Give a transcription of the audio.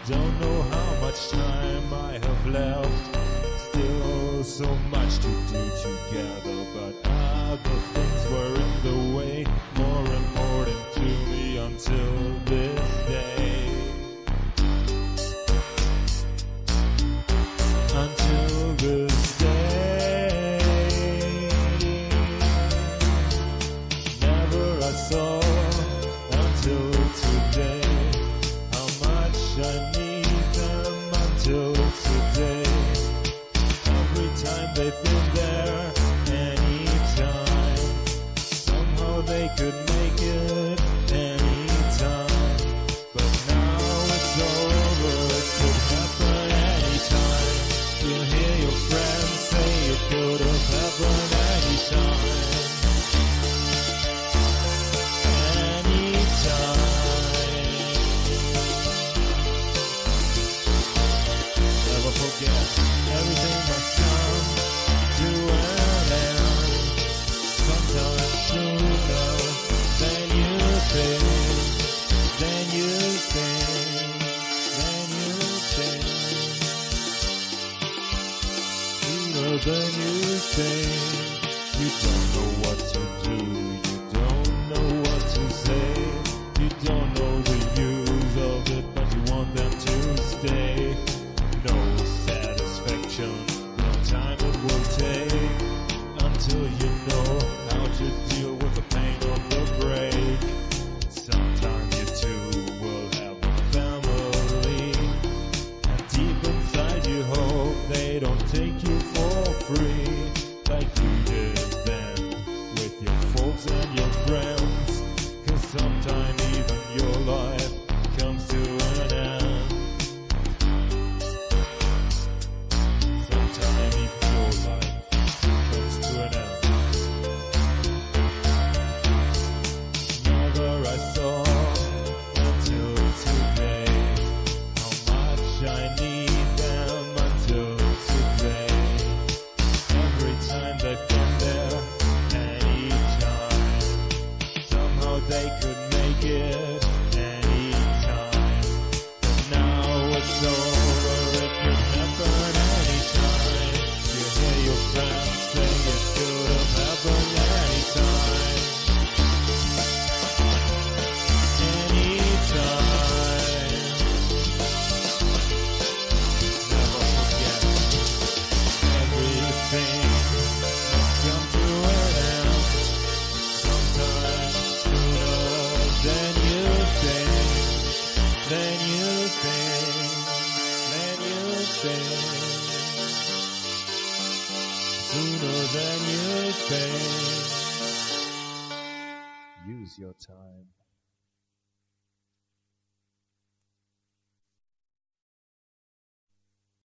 Don't know how much time I have left. Still so much to do together, but other things were in the way, more important to me until this day. Until this day, never I saw until today how much I need them until today. Every time they've been there, anytime, somehow they could make it anytime. But now it's over, it could happen anytime. You'll hear your friends say it could have happened anytime. Never forget, everything must come to an end. Sometimes sooner than you think, than you think, than you think. Sooner than you think. You don't know what to do, you don't know what to say. You don't know the use of it, but you want them to stay. No satisfaction, no time it will take until you know how to deal with the pain of the break. Sometime you too will have a family, and deep inside you hope they don't take you for free, like you did then with your folks and your friends. 'Cause sometime even your life comes to an end. Sometime even your life comes to an end. Never I saw until today how much I need them until today. Every time they've been there, anytime, somehow they could make it anytime. But now it's over, it could happen anytime. You hear your friends say it could have happened anytime. Anytime. Never forget, everything must come to an end. Sometimes sooner than you think, than you think, than you think. Sooner than you think. Use your time.